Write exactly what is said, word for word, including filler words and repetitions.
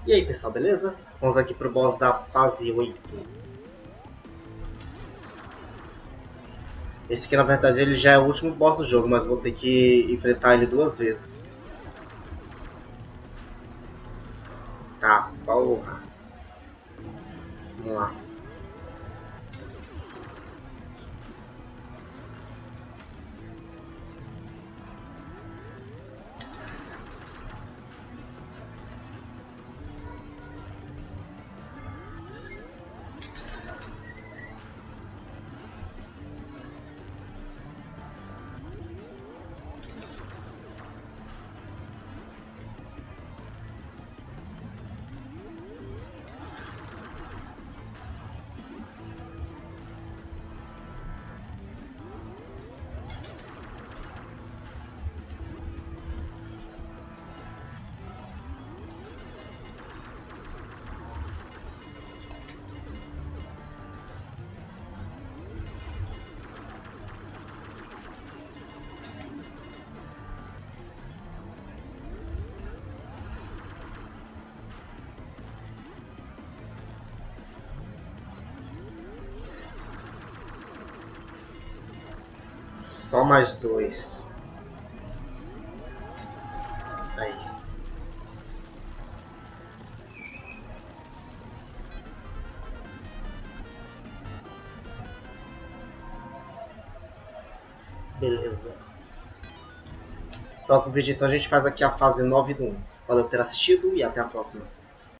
E aí pessoal, beleza? Vamos aqui pro boss da fase oito. Esse aqui na verdade ele já é o último boss do jogo, mas vou ter que enfrentar ele duas vezes. Tá, porra. Vamos lá. Só mais dois. Aí. Beleza. Próximo vídeo então a gente faz aqui a fase nove do um. Valeu por ter assistido e até a próxima.